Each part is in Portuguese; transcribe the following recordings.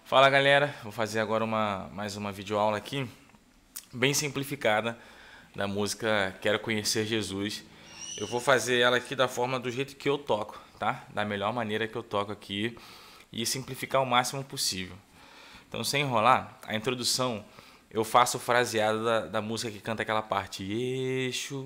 Fala galera, vou fazer agora mais uma videoaula aqui, bem simplificada, da música Quero Conhecer Jesus. Eu vou fazer ela aqui do jeito que eu toco, tá? Da melhor maneira que eu toco aqui e simplificar o máximo possível. Então, sem enrolar, a introdução eu faço o fraseado da música que canta aquela parte. Yeshua,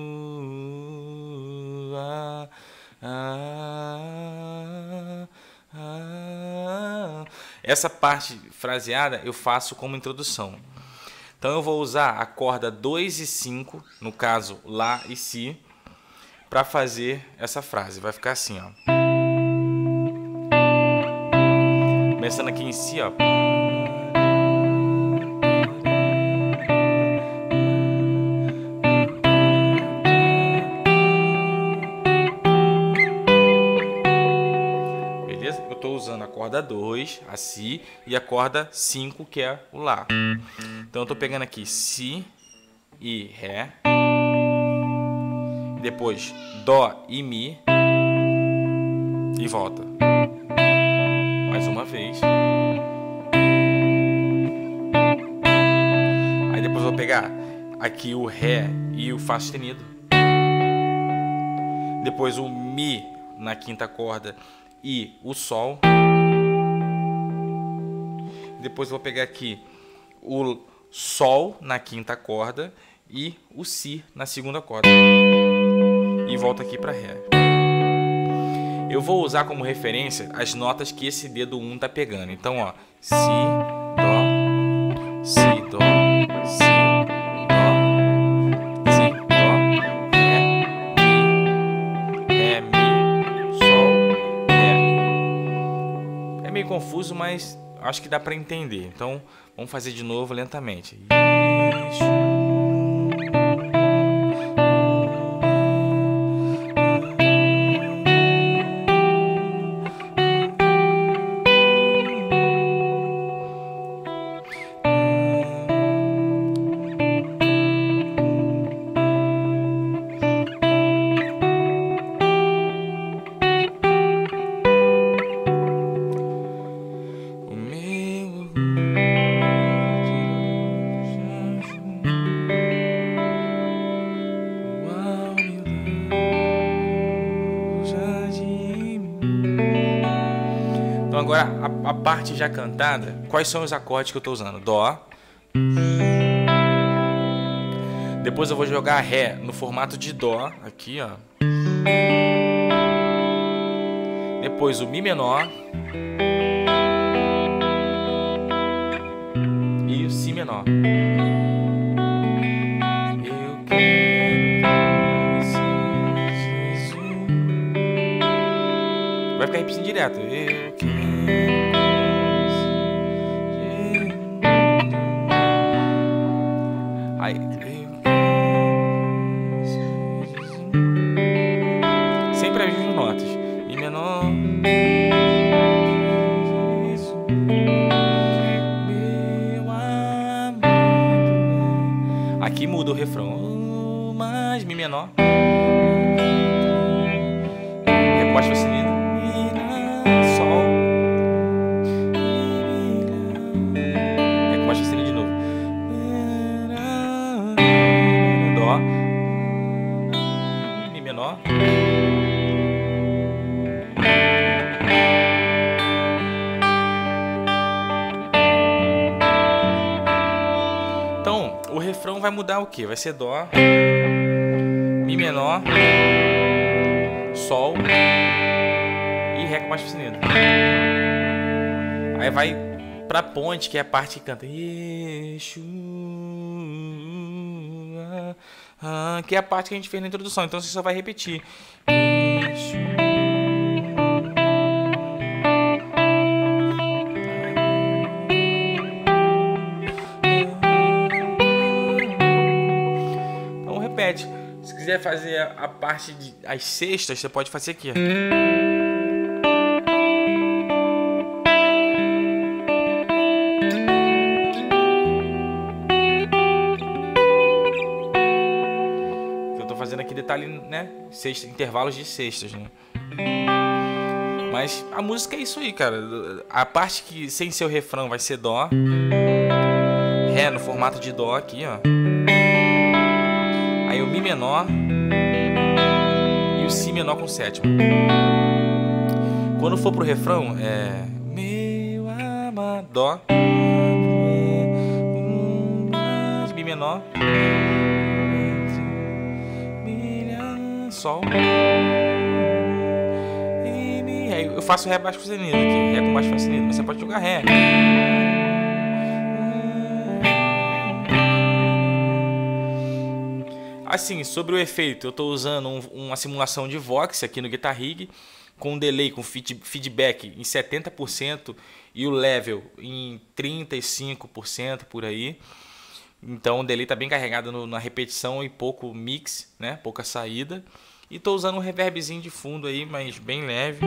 essa parte fraseada eu faço como introdução. Então eu vou usar a corda 2 e 5, no caso Lá e Si, para fazer essa frase. Vai ficar assim, ó. Começando aqui em Si, ó. Beleza? Eu estou usando a corda 2, a Si, e a corda 5, que é o Lá. Então eu estou pegando aqui Si e Ré, depois Dó e Mi, e volta. Mais uma vez. Aí depois eu vou pegar aqui o Ré e o Fá sustenido. Depois o Mi na quinta corda e o Sol. Depois eu vou pegar aqui o Sol na quinta corda e o Si na segunda corda. E volto aqui para Ré. Eu vou usar como referência as notas que esse dedo 1 tá pegando. Então, ó, Si, Dó, Si, Dó, Si, Dó, Si, Dó, Ré, Mi, Sol, Ré. É meio confuso, mas acho que dá para entender. Então, vamos fazer de novo lentamente. Então agora a parte já cantada, quais são os acordes que eu estou usando? Dó. Depois eu vou jogar Ré no formato de Dó, aqui ó. Depois o Mi menor. E o Si menor. Eu quero conhecer Jesus. Vai ficar repetindo direto. Eu quero aí, sempre as mesmas notas. Mi menor. Aqui muda o refrão. Mais Mi menor. Ré com sustenido. Sol. Ré com sustenido de novo. Dó, Mi menor, então o refrão vai mudar o que? Vai ser Dó, Mi menor, Sol e Ré com baixo sustenido. Aí vai pra ponte, que é a parte que canta Yeshua, que é a parte que a gente fez na introdução. Então você só vai repetir. Então repete. Se quiser fazer a parte as sextas, você pode fazer aqui. Fazendo aqui detalhe, né? Intervalos de sextas, né? Mas a música é isso aí, cara. A parte que sem ser o refrão vai ser dó, ré no formato de dó aqui, ó. Aí o mi menor e o si menor com sétima. Quando for pro refrão, é meu amado, dó, mi menor, sol, e mi. Aí eu faço ré baixo sustenido aqui, ré com baixo sustenido, mas você pode jogar ré. Assim, sobre o efeito, eu estou usando uma simulação de Vox aqui no Guitar Rig, com um delay, com feedback em 70% e o level em 35% por aí. Então o delay está bem carregado na repetição e pouco mix, né? Pouca saída. E estou usando um reverbzinho de fundo aí, mas bem leve.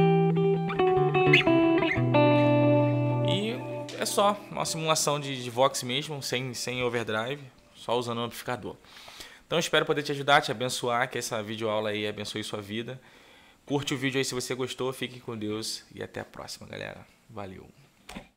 E é só uma simulação de Vox mesmo, sem overdrive, só usando o amplificador. Então espero poder te ajudar, te abençoar, que essa videoaula aí abençoe sua vida. Curte o vídeo aí se você gostou, fique com Deus e até a próxima, galera. Valeu!